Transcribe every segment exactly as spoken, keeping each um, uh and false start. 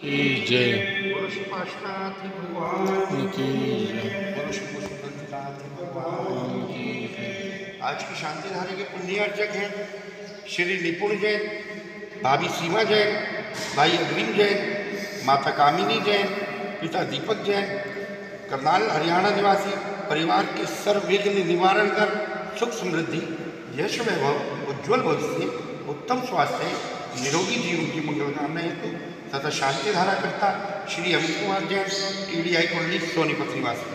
की जय। बोलो श्री पार्श्वनाथ भगवान की जय। बोलो श्री पुष्पनाथ भगवान की जय। आज की शांति धारा के पुण्य अर्चक हैं श्री निपुण जैन, भाभी सीमा जैन, भाई अग्रिम जैन, माता कामिनी जैन, पिता दीपक जैन, करनाल हरियाणा निवासी, परिवार के सर्व विघ्न निवारण कर सुख समृद्धि, यश वैभव, उज्ज्वल भविष्य, उत्तम स्वास्थ्य, निरोगी जीवन की मंगल कामना हेतु तथा शांति धारा करता श्री अमित कुमार जैन, टीडीआई कुंडली सोनीपत निवासी।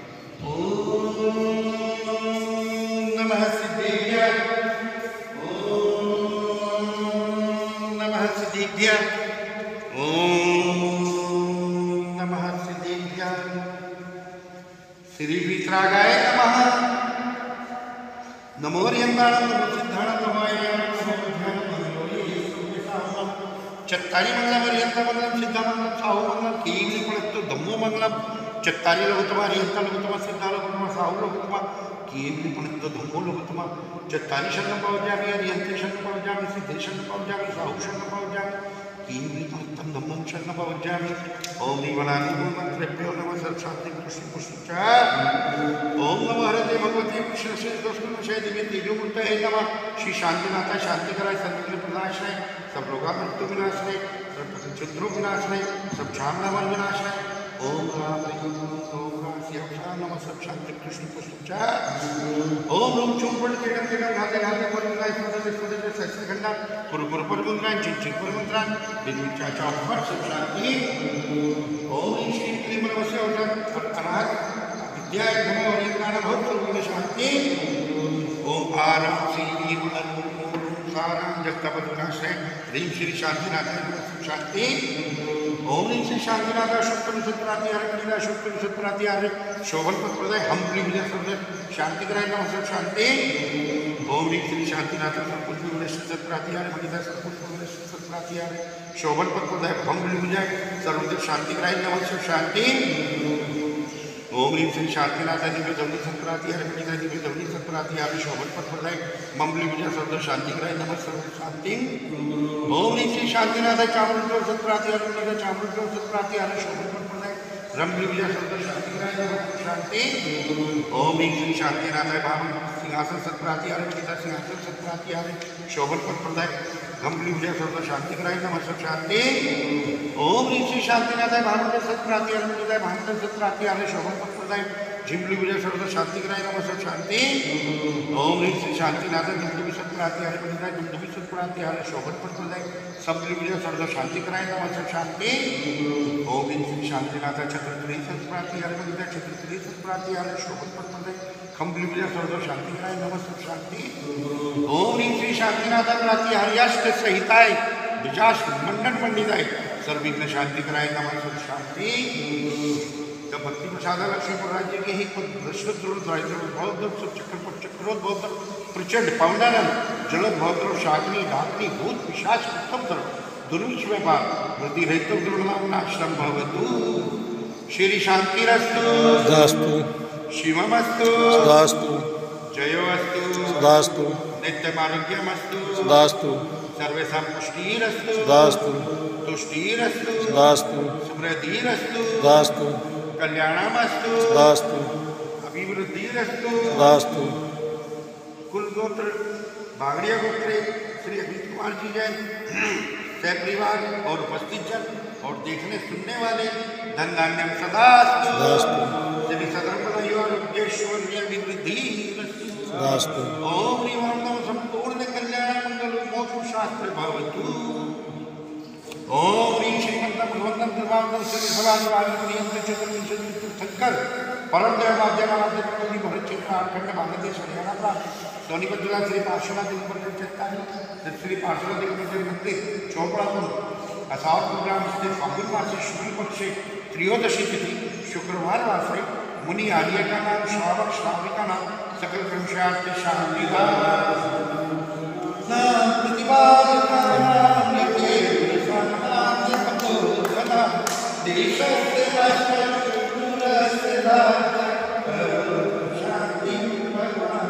ओम नमः सिद्धेभ्य, ओम नमः सिद्धेभ्य, ओम नमः सिद्धेभ्य। श्री वीतरागाय नमः। नमो रियंगाणं नमो सिद्धाणं नमो आयनाय नमो बुद्धाय नमो योगेश्वराय चत्तारी मंगलम हरियंता मंगलम सिद्धा मंगलम साहु मंगलम कीर्ति पड़तो धम्मो मंगलम चत्तारी लघुतमा हरियंता लघुतमा सिद्धा लघुतमा साहु लघुतमा कीर्ति पड़तो धम्मो लघुतमा चत्तारी शरण पवजामि हरियंते शरण पवजामि सिद्धे शरण पवजामि साहु शरण पवजामि कीर्ति पड़तम धम्मो शरण पवजामि। ओम निवनानि मंत्रेभ्यो नमः सर्वशांति कृष्ण पुष्पचा। ओम नमो हरते भगवते कृष्ण श्री दोषकुल शय दिव्य तेजोमूर्तये नमः। श्री शांतिनाथा शांति कराय संविघ्न प्रदाश्रय सब रोगा मृत्यु विनाशने सब शत्रु विनाशने सब छामनामन विनाशने। ओम राम ओम राम सिया नमः सब शांति कृष्ण पुष्पचा। ओम रूम चुम पड़ के गंगे का घाते घाते पर मुंगाई सुंदर सुंदर सच्चे खंडा पुर पुर पर मुंद्रान चिन चिन पर मुंद्रान दिन चाचा पर सब शांति। ओम श्री क्लीम नमस्य और अनाथ विद्या धर्म और ज्ञान भक्त सर्व शांति। ओम आरम श्री साराम जगतपदुनाश्रय ह्रीं श्री शांतिनाथाय नमः शांति। ओम ह्रीं श्री शांतिनाथाय शुक्ल सत्प्राति हरे कलिदा शुक्ल सत्प्राति हरे शोभन पद हम विजय सर्व शांति कराय नमः शांति। ओम ह्रीं श्री शांतिनाथाय सर्वपुष्प विनश्य सत्प्राति हरे मणिदा सर्वपुष्प विनश्य सत्प्राति हरे शोभन पद हम विजय सर्व शांति कराय नमः शांति। ओम ह्रीं श्री शांतिनाथाय दिव्य धवनी सत्प्राति हरे मणिदा दिव्य धवनी सत्प्राति हरे शोभन पद मंगली विजय सर्व शांति कराय नमः सर्व शांति। ओम ह्रीं श्री शांतिनाथाय चामुंडो सत्प्राति हरे मणिदा चामुंडो सत्प्राति हरे शोभन पद रमली विजय सर्व शांति कराय नमः शांति। ओम ह्रीं श्री शांतिनाथाय भावन सिंहासन सत्प्राति हरे मणिदा सिंहासन सत्प्राति हरे शोभन पद गंभीर विजय सर्व शांति कराय नमः सब शांति। ओम ह्रीं श्री शांतिनाथाय भावंत सत्प्राति हरे मणिदाय भावंत सत्प्राति हरे शोभन पद झिमली विजय सर्व शांति कराय नमः सब शांति। ओम ह्रीं श्री शांतिनाथाय दुमदुभि सत्प्राति हरे मणिदाय दुमदुभि सत्प्राति हरे शोभन पद सबली विजय सर्व शांति कराय नमः सब शांति। ओम ह्रीं श्री शांतिनाथाय छत्रत्री सत्प्राति हरे मणिदाय छत्रत्री सत्प्राति हरे शोभन पद खंबली विजय सर्व शांति कराय नमः सब शांति। ओम ह्रीं श्री शांतिनाथाय प्राति हरियाष्ट सहिताय विजाश मंडन पंडिताय सर्विघ्न शांति कराय नमः सब शांति। जब भक्ति प्रसाद लक्ष्मीपुर राज्य के ही चक्र चक्रोद्भव प्रचंड पवनानंद जलद भौद्र शाकिनी डाकिनी भूत पिशाच उत्तम तरह दुर्विश व्यापार वृद्धि रहित दुर्लभनाश्रम भवतु। श्री शांतिरस्तु शिवमस्तु सदास्तु जयोस्तु सदास्तु नित्यमारोग्यमस्तु सदास्तु सर्वेषां पुष्टिरस्तु सदास्तु तुष्टिरस्तु सदास्तु समृद्धिरस्तु सदास्तु कल्याणमस्तु सदास्तु अभिवृद्धिरस्तु सदास्तु। कुल गोत्र बागड़िया गोत्रे श्री अमित कुमार जी जैन सह परिवार और उपस्थित जन और देखने सुनने वाले धन धान्यम सदास्तु सदास्तु श्री सदर्पणयोगेश्वर्य विवृद्धि सदास्तु। ओम ह्रीं नमः संपूर्ण कल्याण मंगल मोक्ष शास्त्र भवतु। ओम ह्रीं श्रीमंत भगवंतम कृपावंतम श्री सवानि वायुनियंत्र चतुर्विंशति तीर्थंकर परम देवाद्यनाथ प्रति भरत क्षेत्र आखंड बांग्लादेश हरियाणा प्रांत सोनीपत जिला श्री पार्श्वनाथ दिगंबर चेतानी श्री पार्श्वनाथ दिगंबर मंदिर चौपड़ापुर असावर प्रोग्राम स्थित फागुन मास शुक्ल पक्ष त्रयोदशी तिथि शुक्रवार वासरे मुनि आर्य का नाम श्रावक श्राविका नाम सकल क्रमशार्थ शांति का नाम प्रतिपादका नाम नित्य विश्वनाथ पतोधना देश से राष्ट्र से राष्ट्र शांति भगवान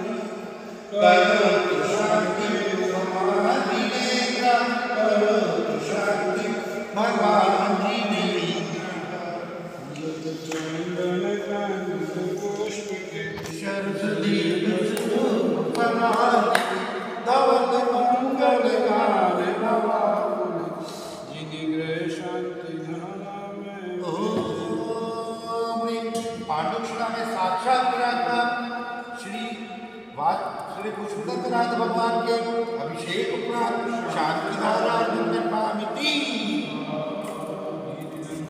करो शांति भगवान शांति भगवान पांडुशिला में साक्षात विराजमान श्री वाद श्री पुष्पदत्तनाथ भगवान के अभिषेक उपरांत शांति धारा निर्मामिति